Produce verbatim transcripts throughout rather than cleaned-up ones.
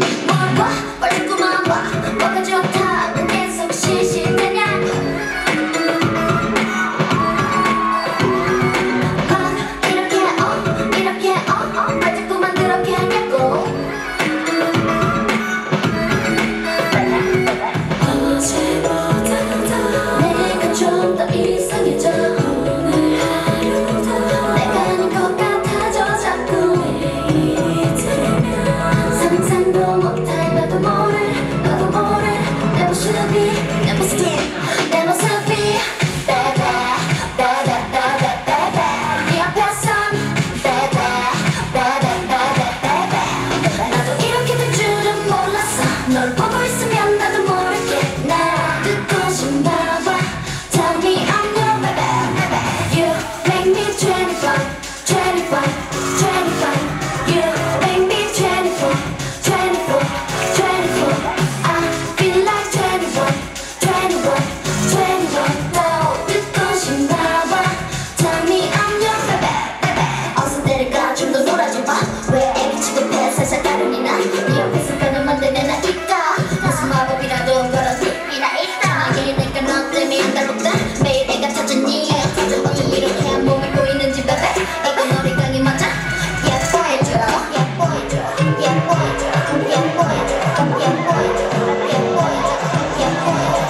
뭘 봐? 빨리 그만 봐. 뭐가 좋다고 계속 실실대냐. 막 이렇게 어 이렇게 어어 말 자꾸만 그렇게 하냐고. 어제보다 내가 좀 더 이상해져. 오늘 하루도 내가 아닌 것 같아져 자꾸. 상상도 못할 나도 모를 나도 모를 내 모습이 내 모습이 내 모습이 baby baby baby baby 네 앞에선 baby baby baby baby 나도 이렇게 될 줄은 몰랐어. 널 보고 있으면 나도 모르게 나 듣고 싶나 봐. Tell me I'm your baby baby You make me twenty-five twenty-five twenty-five You make me twenty-four twenty-four twenty-four I feel like twenty-one twenty-one twenty-one 너 듣고 싶나 봐. Tell me I'm your baby baby 어서 내려가 좀 더 놀아줘봐. 왜 애기 취급해 살살 다루니 난네 옆에서 가는 만데 내 나이가 무슨 마법이라도 걸어 팁이라 있다. 이게 내가 너 때문에 한달롭다. 매일 애가 터졌니 어쩜 이렇게 몸을 보이는지 baby 이건 우리 강이 맞아. 예뻐해줘 예뻐해줘 예뻐해줘 예뻐해줘 예뻐해줘 예뻐해줘 예뻐해줘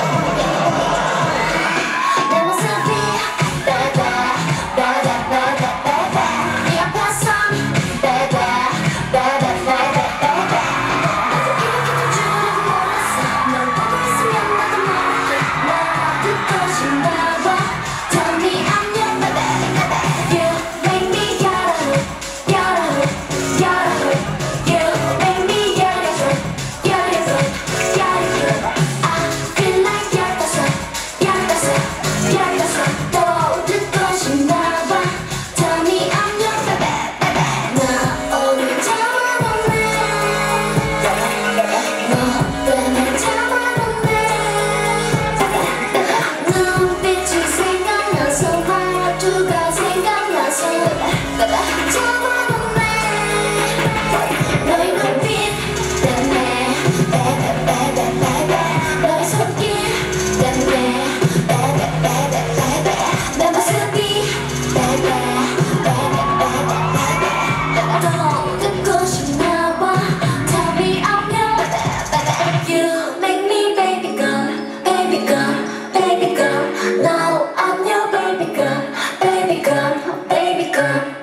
내 모습이 baby baby baby baby 네 앞에선 baby baby baby baby 나도 이렇게 될 줄은 몰랐어. 널 보고 있으면 나도 모르게 나 듣고 싶나 봐. Tell me I'm your baby baby You make me 열아홉 열아홉 열아홉 You make me 열여덟 열여덟 열여덟 I feel like 열다섯 열다섯 열다섯 또 듣고 싶나 봐. Tell me I'm your baby baby 나 오늘 잡아놓네. 너 때문에 잡아놓네. 눈빛이 생각나서 말투가 생각나서 잡아놓네. 너의 눈빛 때문에 baby baby baby 너의 손길 때문에 baby baby baby 내 모습이 baby baby baby baby 또 듣고 싶나 봐. Tell me I'm your baby baby You make me baby girl baby girl baby girl No I'm your baby girl baby girl baby girl